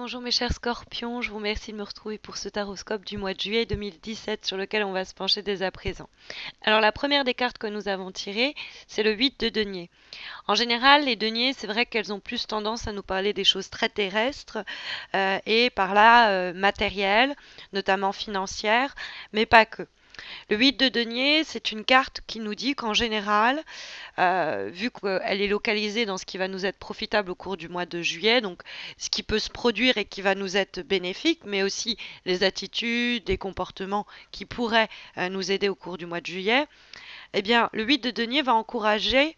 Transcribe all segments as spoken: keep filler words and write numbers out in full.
Bonjour mes chers scorpions, je vous remercie de me retrouver pour ce taroscope du mois de juillet deux mille dix-sept sur lequel on va se pencher dès à présent. Alors la première des cartes que nous avons tirées, c'est le huit de denier. En général, les deniers, c'est vrai qu'elles ont plus tendance à nous parler des choses très terrestres euh, et par là euh, matérielles, notamment financières, mais pas que. Le huit de denier, c'est une carte qui nous dit qu'en général, euh, vu qu'elle est localisée dans ce qui va nous être profitable au cours du mois de juillet, donc ce qui peut se produire et qui va nous être bénéfique, mais aussi les attitudes, les comportements qui pourraient euh, nous aider au cours du mois de juillet, eh bien, le huit de denier va encourager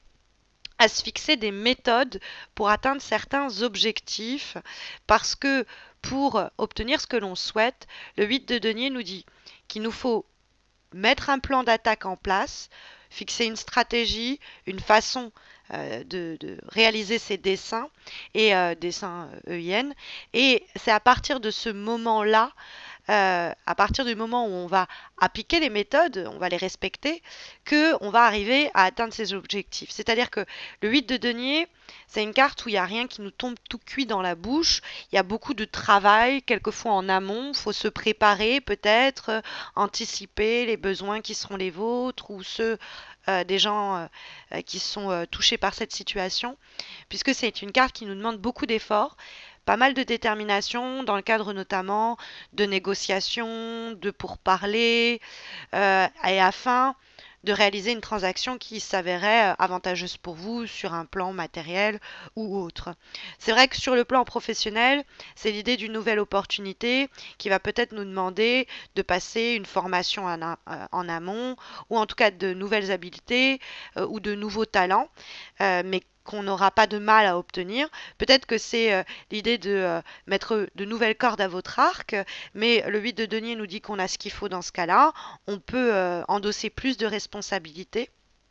à se fixer des méthodes pour atteindre certains objectifs, parce que pour obtenir ce que l'on souhaite, le huit de denier nous dit qu'il nous faut mettre un plan d'attaque en place, fixer une stratégie, une façon euh, de, de réaliser ses dessins et euh, dessins E I N. Et c'est à partir de ce moment-là, euh, à partir du moment où on va appliquer les méthodes, on va les respecter, que on va arriver à atteindre ses objectifs. C'est-à-dire que le huit de denier, c'est une carte où il n'y a rien qui nous tombe tout cuit dans la bouche. Il y a beaucoup de travail, quelquefois en amont. Il faut se préparer peut-être, euh, anticiper les besoins qui seront les vôtres ou ceux euh, des gens euh, qui sont euh, touchés par cette situation, puisque c'est une carte qui nous demande beaucoup d'efforts, pas mal de détermination dans le cadre notamment de négociations, de pourparlers, euh, et afin de réaliser une transaction qui s'avérait avantageuse pour vous sur un plan matériel ou autre. C'est vrai que sur le plan professionnel, c'est l'idée d'une nouvelle opportunité qui va peut-être nous demander de passer une formation en, a- euh, en amont, ou en tout cas de nouvelles habiletés euh, ou de nouveaux talents, euh, mais qu'on n'aura pas de mal à obtenir. Peut-être que c'est euh, l'idée de euh, mettre de nouvelles cordes à votre arc, mais le huit de denier nous dit qu'on a ce qu'il faut dans ce cas-là. On peut euh, endosser plus de responsabilités.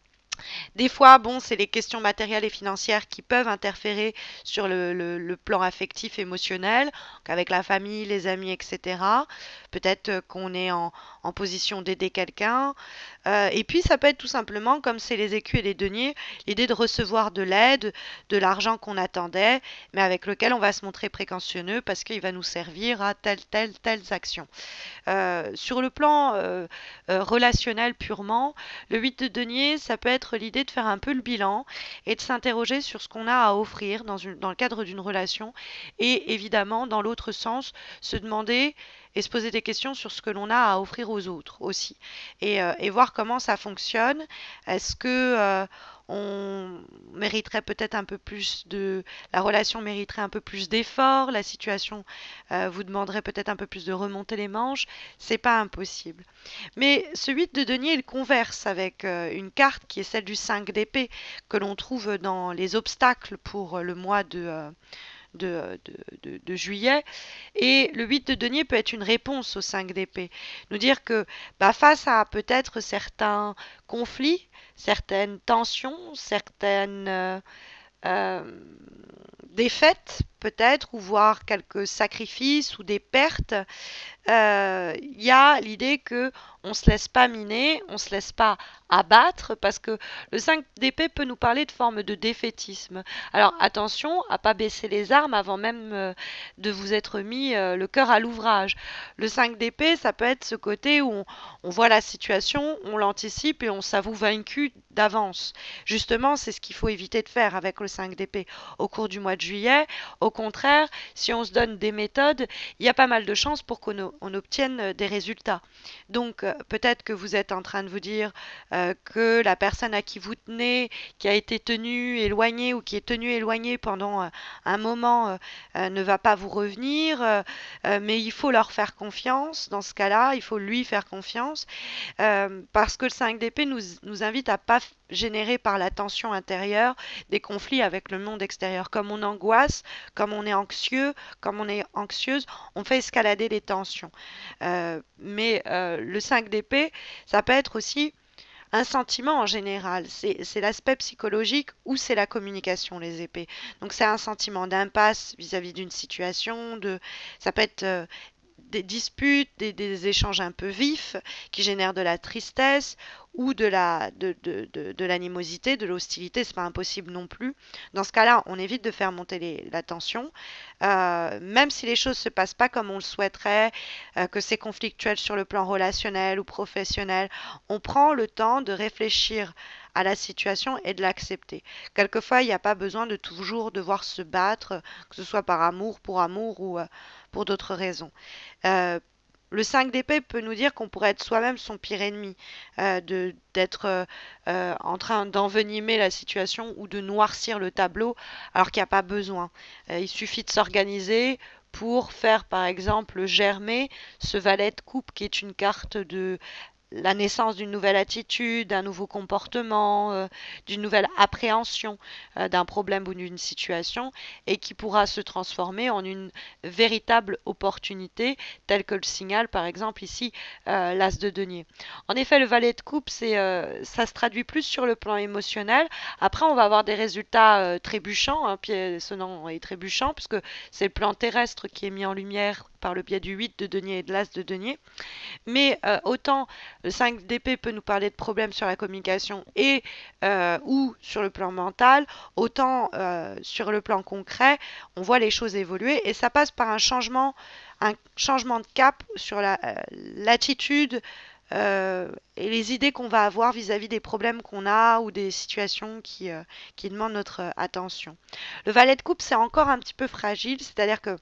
Des fois, bon, c'est les questions matérielles et financières qui peuvent interférer sur le, le- le plan affectif, émotionnel, avec la famille, les amis, et cetera. Peut-être euh, qu'on est en, en position d'aider quelqu'un. Euh, et puis, ça peut être tout simplement, comme c'est les écus et les deniers, l'idée de recevoir de l'aide, de l'argent qu'on attendait, mais avec lequel on va se montrer précautionneux parce qu'il va nous servir à telle, telle, telle action. Euh, sur le plan euh, euh, relationnel purement, le huit de denier, ça peut être l'idée de faire un peu le bilan et de s'interroger sur ce qu'on a à offrir dans, une, dans le cadre d'une relation et évidemment, dans l'autre sens, se demander et se poser des questions sur ce que l'on a à offrir aux autres aussi et, euh, et voir comment ça fonctionne. Est-ce que euh, on mériterait peut-être un peu plus de... La relation mériterait un peu plus d'efforts, la situation euh, vous demanderait peut-être un peu plus de remonter les manches, c'est pas impossible. Mais ce huit de denier, il converse avec euh, une carte qui est celle du cinq d'épée que l'on trouve dans les obstacles pour le mois de, euh, de, de, de, de juillet. Et le huit de denier peut être une réponse au cinq d'épée. Nous dire que bah, face à peut-être certains conflits, certaines tensions, certaines euh, euh, défaites peut-être, ou voire quelques sacrifices ou des pertes, euh, il y a l'idée que on se laisse pas miner, on se laisse pas abattre, parce que le cinq d'épée peut nous parler de forme de défaitisme. Alors attention à pas baisser les armes avant même euh, de vous être mis euh, le cœur à l'ouvrage. Le cinq d'épée, ça peut être ce côté où on, on voit la situation, on l'anticipe et on s'avoue vaincu d'avance. Justement, c'est ce qu'il faut éviter de faire avec le cinq d'épée au cours du mois de juillet. Au contraire, si on se donne des méthodes, il y a pas mal de chances pour qu'on on obtienne des résultats. Donc euh, peut-être que vous êtes en train de vous dire euh, que la personne à qui vous tenez, qui a été tenue éloignée ou qui est tenue éloignée pendant euh, un moment, euh, euh, ne va pas vous revenir, euh, euh, mais il faut leur faire confiance. Dans ce cas-là, il faut lui faire confiance, euh, parce que le cinq d'épée nous, nous invite à pas générer par la tension intérieure des conflits avec le monde extérieur. Comme on angoisse, comme on est anxieux, comme on est anxieuse, on fait escalader les tensions. Euh, mais euh, le cinq d'épée, ça peut être aussi un sentiment en général. C'est c'est l'aspect psychologique ou c'est la communication, les épées. Donc c'est un sentiment d'impasse vis-à-vis d'une situation, de, ça peut être euh, des disputes, des, des échanges un peu vifs qui génèrent de la tristesse ou de la de, de, de, de l'animosité, de l'hostilité, c'est pas impossible non plus. Dans ce cas-là, on évite de faire monter les, la tension, euh, même si les choses se passent pas comme on le souhaiterait, euh, que c'est conflictuel sur le plan relationnel ou professionnel, on prend le temps de réfléchir à la situation et de l'accepter. Quelquefois, il n'y a pas besoin de toujours devoir se battre, que ce soit par amour, pour amour ou euh, pour d'autres raisons. Euh, le cinq d'épée peut nous dire qu'on pourrait être soi-même son pire ennemi, euh, de d'être euh, euh, en train d'envenimer la situation ou de noircir le tableau alors qu'il n'y a pas besoin. Euh, il suffit de s'organiser pour faire par exemple germer ce valet de coupe qui est une carte de la naissance d'une nouvelle attitude, d'un nouveau comportement, euh, d'une nouvelle appréhension euh, d'un problème ou d'une situation, et qui pourra se transformer en une véritable opportunité, telle que le signale par exemple ici euh, l'as de denier. En effet, le valet de coupe, c'est, euh, ça se traduit plus sur le plan émotionnel. Après, on va avoir des résultats euh, trébuchants, hein, pied sonnant et trébuchant, puisque c'est le plan terrestre qui est mis en lumière par le biais du huit de denier et de l'as de denier. Mais euh, autant le cinq d'épée peut nous parler de problèmes sur la communication et euh, ou sur le plan mental, autant euh, sur le plan concret, on voit les choses évoluer et ça passe par un changement, un changement de cap sur la, euh, l'attitude euh, et les idées qu'on va avoir vis-à-vis des problèmes qu'on a ou des situations qui, euh, qui demandent notre euh, attention. Le valet de coupe, c'est encore un petit peu fragile, c'est-à-dire que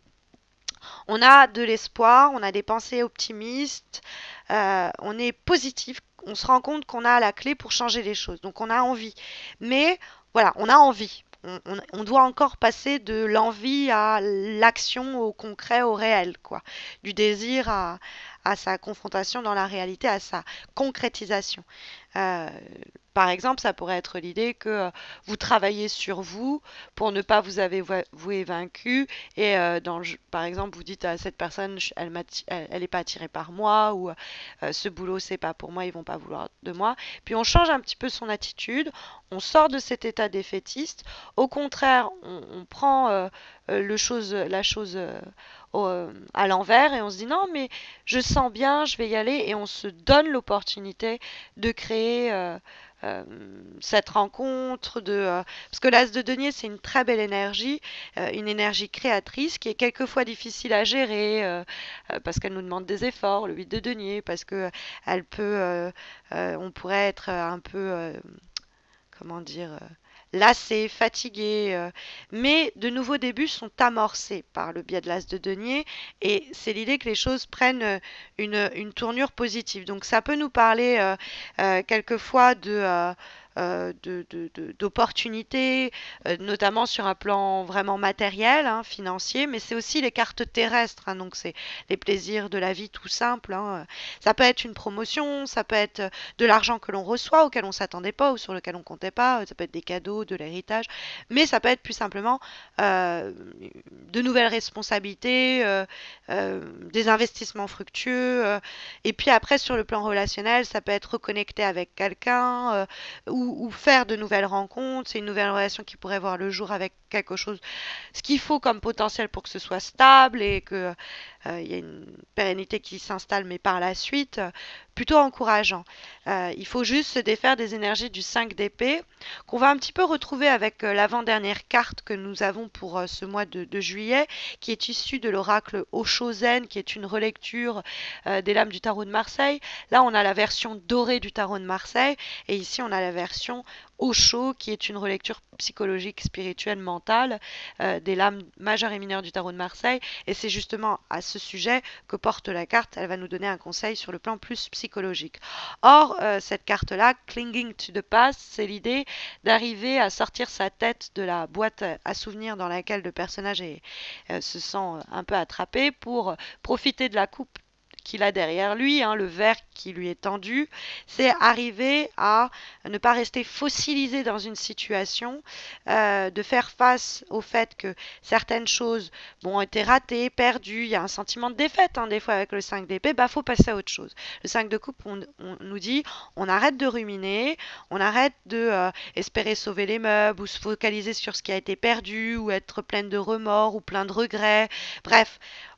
on a de l'espoir, on a des pensées optimistes, euh, on est positif, on se rend compte qu'on a la clé pour changer les choses. Donc on a envie. Mais voilà, on a envie. On, on- on doit encore passer de l'envie à l'action, au concret, au réel, quoi. Du désir à, à sa confrontation dans la réalité, à sa concrétisation. Euh, Par exemple, ça pourrait être l'idée que euh, vous travaillez sur vous pour ne pas vous avouer vaincu et euh, dans le jeu- par exemple vous dites à cette personne je- elle m'atti- elle, elle est pas attirée par moi ou euh, ce boulot c'est pas pour moi, ils vont pas vouloir de moi. Puis on change un petit peu son attitude, on sort de cet état défaitiste. Au contraire, on, on prend euh, euh, le chose, la chose euh, au- euh, à l'envers et on se dit non mais je sens bien, je vais y aller et on se donne l'opportunité de créer euh, euh, cette rencontre de euh, parce que l'as de denier c'est une très belle énergie, euh, une énergie créatrice qui est quelquefois difficile à gérer euh, euh, parce qu'elle nous demande des efforts, le huit de denier, parce que elle peut, euh, euh, on pourrait être un peu, euh, comment dire, euh, lassé, fatigué, euh, mais de nouveaux débuts sont amorcés par le biais de l'as de denier et c'est l'idée que les choses prennent euh, une, une tournure positive. Donc ça peut nous parler euh, euh, quelquefois de... euh, euh, de, de- de- d'opportunités, euh, notamment sur un plan vraiment matériel, hein, financier, mais c'est aussi les cartes terrestres, hein, donc c'est les plaisirs de la vie tout simple, hein. Ça peut être une promotion, ça peut être de l'argent que l'on reçoit, auquel on ne s'attendait pas ou sur lequel on ne comptait pas, ça peut être des cadeaux, de l'héritage, mais ça peut être plus simplement euh, de nouvelles responsabilités, euh, euh, des investissements fructueux, euh, et puis après sur le plan relationnel, ça peut être reconnecter avec quelqu'un euh, ou, ou faire de nouvelles rencontres, c'est une nouvelle relation qui pourrait voir le jour avec quelque chose, ce qu'il faut comme potentiel pour que ce soit stable et que euh, il y a une pérennité qui s'installe, mais par la suite, euh, plutôt encourageant. Euh, il faut juste se défaire des énergies du cinq d'épée, qu'on va un petit peu retrouver avec euh, l'avant-dernière carte que nous avons pour euh, ce mois de, de juillet, qui est issue de l'oracle Oshozen, qui est une relecture euh, des lames du tarot de Marseille. Là, on a la version dorée du tarot de Marseille, et ici, on a la version Osho, qui est une relecture psychologique, spirituelle, mentale euh, des lames majeures et mineures du tarot de Marseille. Et c'est justement à ce sujet que porte la carte. Elle va nous donner un conseil sur le plan plus psychologique. Or, euh, cette carte-là, Clinging to the Past, c'est l'idée d'arriver à sortir sa tête de la boîte à souvenirs dans laquelle le personnage est, euh, se sent un peu attrapé pour profiter de la coupe qu'il a derrière lui, hein, le verre qui lui est tendu, c'est arriver à ne pas rester fossilisé dans une situation, euh, de faire face au fait que certaines choses bon, ont été ratées, perdues, il y a un sentiment de défaite, hein, des fois avec le cinq d'épée, bah faut passer à autre chose. Le cinq de coupe, on, on nous dit, on arrête de ruminer, on arrête de euh, espérer sauver les meubles ou se focaliser sur ce qui a été perdu ou être pleine de remords ou plein de regrets, bref,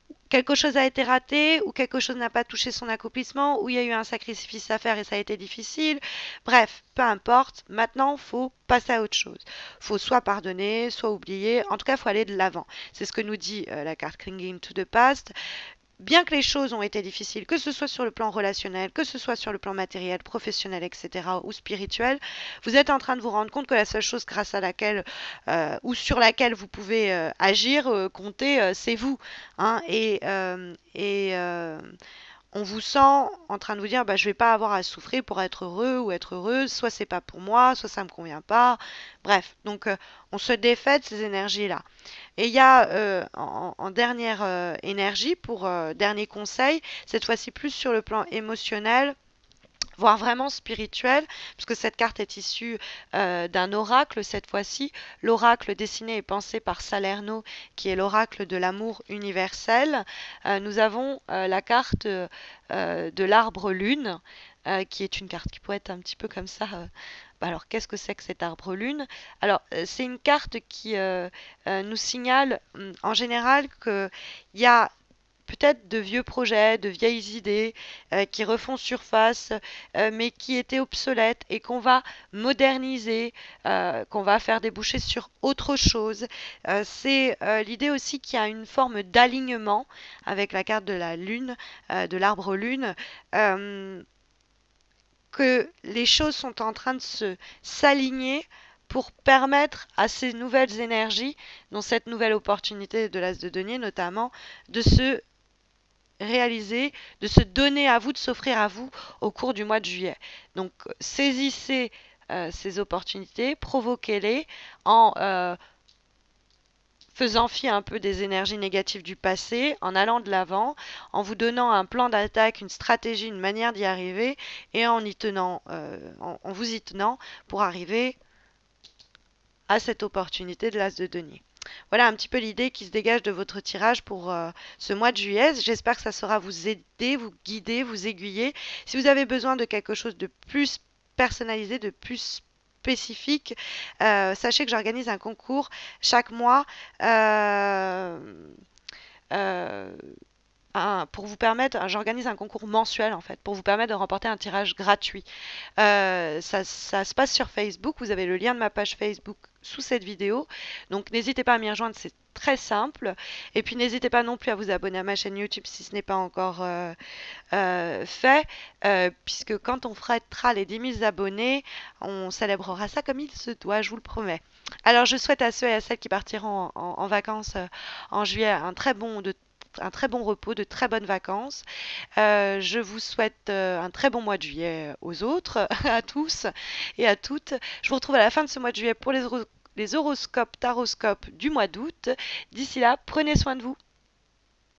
quelque chose a été raté, ou quelque chose n'a pas touché son accomplissement, ou il y a eu un sacrifice à faire et ça a été difficile. Bref, peu importe. Maintenant, faut passer à autre chose. Faut soit pardonner, soit oublier. En tout cas, faut aller de l'avant. C'est ce que nous dit euh, la carte Clinging to the Past. Bien que les choses ont été difficiles, que ce soit sur le plan relationnel, que ce soit sur le plan matériel, professionnel, et cetera, ou spirituel, vous êtes en train de vous rendre compte que la seule chose grâce à laquelle euh, ou sur laquelle vous pouvez euh, agir, euh, compter, euh, c'est vous. Hein, et euh, et euh, on vous sent en train de vous dire bah, je vais pas avoir à souffrir pour être heureux ou être heureuse, soit c'est pas pour moi, soit ça me convient pas. Bref, donc euh, on se défait de ces énergies-là. Et il y a euh, en, en dernière euh, énergie, pour euh, dernier conseil, cette fois-ci plus sur le plan émotionnel, voire vraiment spirituel, puisque cette carte est issue euh, d'un oracle cette fois-ci. L'oracle dessiné et pensé par Salerno, qui est l'oracle de l'amour universel. Euh, nous avons euh, la carte euh, de l'arbre lune, euh, qui est une carte qui pourrait être un petit peu comme ça. Euh, bah alors, qu'est-ce que c'est que cet arbre lune? Alors, euh, c'est une carte qui euh, euh, nous signale hum, en général qu'il y a peut-être de vieux projets, de vieilles idées euh, qui refont surface, euh, mais qui étaient obsolètes et qu'on va moderniser, euh, qu'on va faire déboucher sur autre chose. Euh, c'est euh, l'idée aussi qu'il y a une forme d'alignement avec la carte de la lune, euh, de l'arbre lune. Euh, que les choses sont en train de se s'aligner pour permettre à ces nouvelles énergies, dont cette nouvelle opportunité de l'as de denier notamment, de se réaliser, de se donner à vous, de s'offrir à vous au cours du mois de juillet. Donc saisissez euh, ces opportunités, provoquez-les en euh, faisant fi un peu des énergies négatives du passé, en allant de l'avant, en vous donnant un plan d'attaque, une stratégie, une manière d'y arriver, et en y tenant, euh, en, en vous y tenant pour arriver à cette opportunité de l'as de denier. Voilà un petit peu l'idée qui se dégage de votre tirage pour euh, ce mois de juillet. J'espère que ça saura vous aider, vous guider, vous aiguiller. Si vous avez besoin de quelque chose de plus personnalisé, de plus spécifique, euh, sachez que j'organise un concours chaque mois. Euh, euh, un- pour vous permettre, j'organise un concours mensuel en fait, pour vous permettre de remporter un tirage gratuit. Euh, ça, ça se passe sur Facebook, vous avez le lien de ma page Facebook sous cette vidéo, donc n'hésitez pas à m'y rejoindre, c'est très simple. Et puis n'hésitez pas non plus à vous abonner à ma chaîne YouTube si ce n'est pas encore euh, euh, fait, euh, puisque quand on fêtera les dix mille abonnés, on célébrera ça comme il se doit, je vous le promets. Alors je souhaite à ceux et à celles qui partiront en, en- en vacances euh, en juillet un très bon de un très bon repos, de très bonnes vacances. Euh, je vous souhaite euh, un très bon mois de juillet aux autres, à tous et à toutes. Je vous retrouve à la fin de ce mois de juillet pour les, horo- les horoscopes, taroscopes du mois d'août. D'ici là, prenez soin de vous.